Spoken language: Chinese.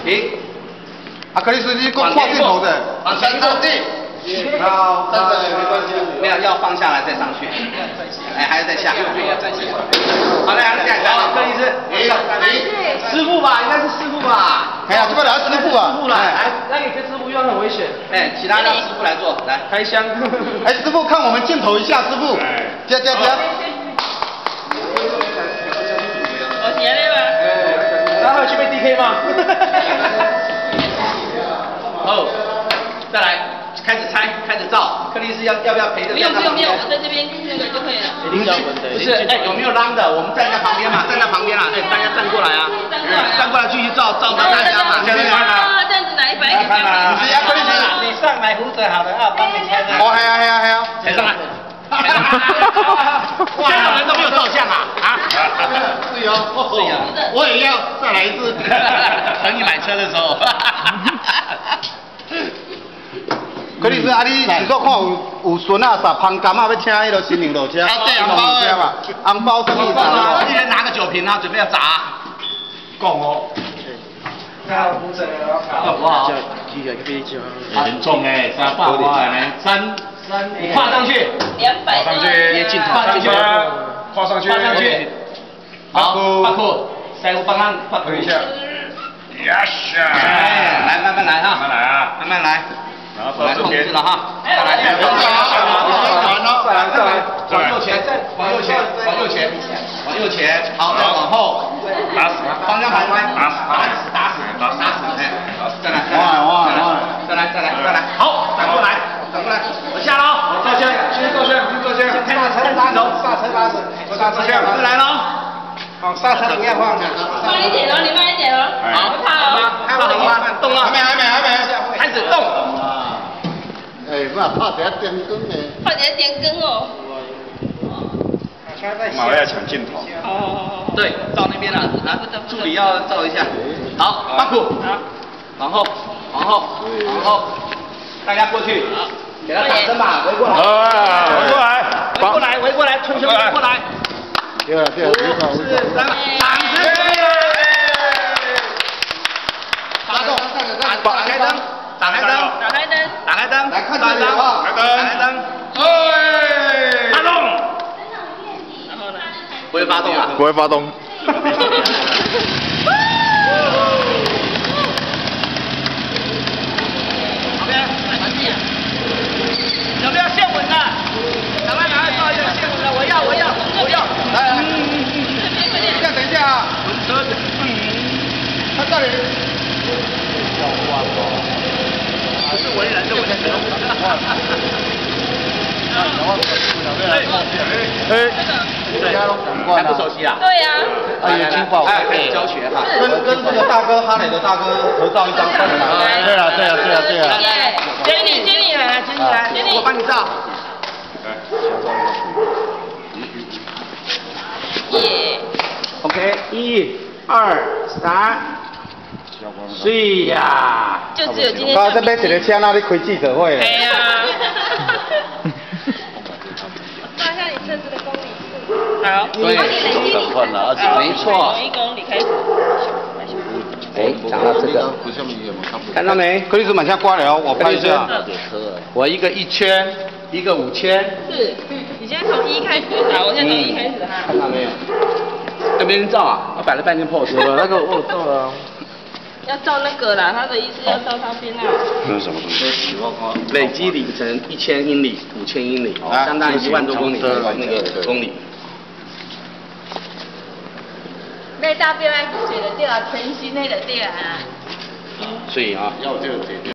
停。 啊，克里斯，你给我画镜头的。 往前一步。 好， 站着没关系。没有，要放下来再上去。哎，还要再下。好嘞，好嘞，下来，克里斯。师傅吧，应该是师傅吧。 哎呀，这个来师傅啊。 师傅了，来， 那你跟师傅用很危险。 哎，其他让师傅来做，来开箱。 哎，师傅看我们镜头一下，师傅。加。 我斜了吧？ 然后去被 DK 吗？ 好，再来，开始拆，开始照。克里斯要不要陪着？ 不用，我在这边那个就可以了。 不是，哎，有没有浪的？我们站在旁边嘛，站在旁边啦，哎，大家站过来啊，站过来继续照大家嘛， 这样子拿100给他。 你上来扶着好了啊，帮你签的。 哦，系啊。 抬上来。这种人都没有照相啊！ 是哦，我也要再来一次。 等你买车的时候。 克里斯，啊，你是说看有孙啊、啥芳柑啊，要请迄个新娘落车？啊，对，红包嘛，红包什么意思啊？ 一人拿个酒瓶啊，准备要砸。讲哦。 那扶着了， 好不好？ 很重哎，300块呢，3， 你跨上去 200上去， 跨上去， 跨上去， 好，巴库，师傅帮他巴库一下。 yes， 哎，来，慢慢来哈，慢慢来， 然后来控制了哈，再来，往右前，好，再往后， 打死， 方向盘歪，打死，哎，再来，好，转过来，我下喽， 照相，先照相， 先看刹车拉手， 刹车线， 再来喽。 好，刹车不要放。 慢一点哦，你慢一点哦，好怕哦。 动了， 还没， 开始动。 哎，我怕等下电灯呢。 快点点根哦。 马上要抢镜头。 对，照那边了，助理要照一下。好，巴库，往后，大家过去，给他掌声吧，围过来，围过来，春秋围过来。 对， 掌声！打开灯，来看这里啊，打开灯，发动。 然后呢？ 不会发动啊？ 不会发动。 有没有线稳的？赶快照一下线稳的，我要。来， 这样等一下啊。 车子， 他这里。 不是为人的问题。还不熟悉啊？ 对呀。 眼睛不好看。 开始教学哈。 跟这个大哥哈雷的大哥合照一张，快点来。对啊。 接你来， 我帮你照。 耶。 OK， 1、2、3，水呀！ 就只有今天。 刚才买一个车，那里开记者会。 哎呀。报一下你车子的公里数。好。 对， 等换了20， 没错。 从1公里开始。 哎，讲到这个，看到没？克里斯满下挂了，我拍一下。我一个1圈，一个5圈。 是，你现在从1开始，好，我现在从1开始哈。 看到没有？跟别人照啊，我摆了半天 pose。 那个我照了。 要照那个啦，他的意思要照他边啊。 这是什么东西？ 累积里程1000英里，5000英里，相当于1万多公里的那个公里。 买大便来觉得对啊，全新的对啊。 所以啊， 要这个